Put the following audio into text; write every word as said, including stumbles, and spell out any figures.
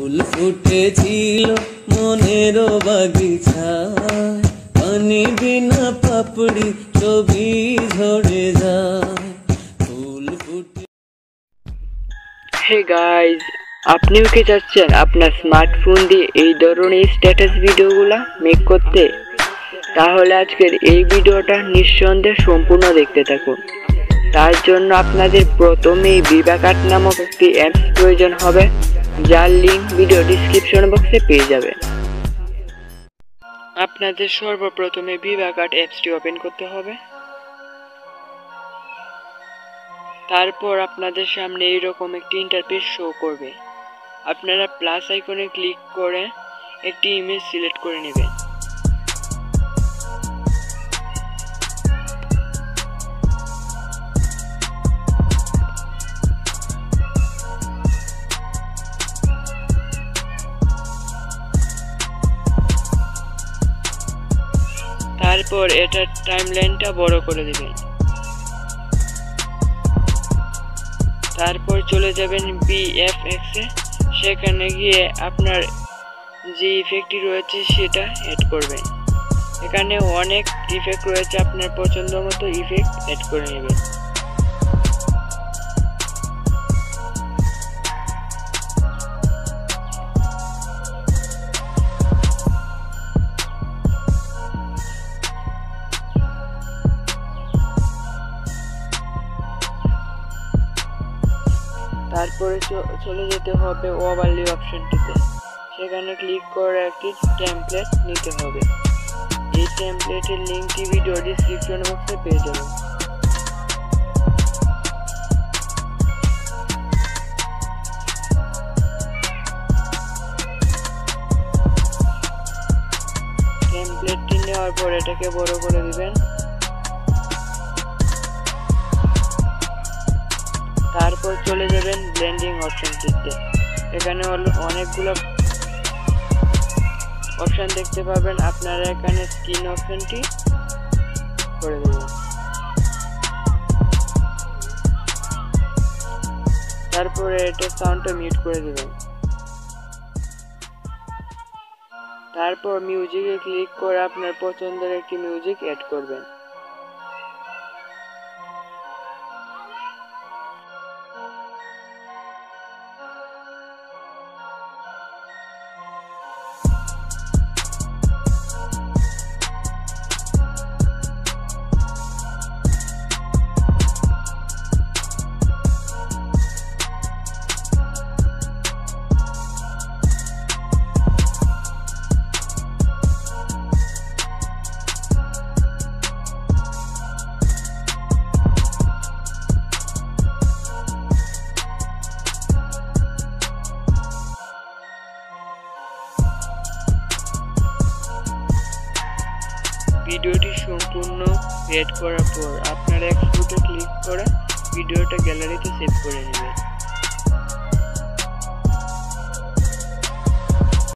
ফুল ফুটেছিল মনেরও বাগিচায়, পানি বিনা পাপড়ি ছবি ঝরে যায়, ফুল ফুটে। হে গাইজ, আপনিও কি চাচ্ছেন আপনার স্মার্টফোন দিয়ে এই ধরনের স্ট্যাটাস ভিডিওগুলা মেক করতে? তাহলে আজকের এই ভিডিওটা নিঃসন্দেহে সম্পূর্ণ দেখতে থাকুন। তার জন্য আপনাদের প্রথমেই বিসাক্টো নামক একটি অ্যাপস প্রয়োজন হবে, যার লিঙ্ক ভিডিও ডিসক্রিপশন বক্সে পেয়ে যাবেন। আপনাদের সর্বপ্রথমে বিসাক্টো অ্যাপসটি ওপেন করতে হবে। তারপর আপনাদের সামনে এইরকম একটি ইন্টারফেস শো করবে। আপনারা প্লাস আইকনে ক্লিক করে একটি ইমেজ সিলেক্ট করে নেবেন। তারপর এটার টাইমলাইনটা বড় করে দিবেন। তারপর চলে যাবেন বিএফএক্স এ, সেখানে গিয়ে আপনার যে ইফেক্টটি রয়েছে সেটা এড করবেন। এখানে অনেক ইফেক্ট রয়েছে, আপনার পছন্দ মতো ইফেক্ট এড করে নেবেন। তারপরে চলে যেতে হবে ওভারলি অপশনটিতে, সেখানে ক্লিক করে একটি টেমপ্লেট নিতে হবে। এই টেমপ্লেটের লিঙ্কটি ভিডিও ডিসক্রিপশন বক্সে পেয়ে যাবেন। টেমপ্লেটটি নেওয়ার পর এটাকে বড় করে দিবেন। তারপর চলে যাবেন ব্লেন্ডিং অপশনটিতে, এখানে অনেকগুলো অপশন দেখতে পাবেন। আপনারা এখানে স্ক্রিন অপশনটি করে দেবেন। তারপরে এটা সাউন্ডটা মিউট করে দেবেন। তারপর মিউজিকে ক্লিক করে আপনার পছন্দের একটি মিউজিক অ্যাড করবেন। ভিডিওটি সম্পূর্ণ এড করার পর আপনারা এক্সপোর্টে ক্লিক করে ভিডিওটা গ্যালারিতে সেভ করে নেবেন।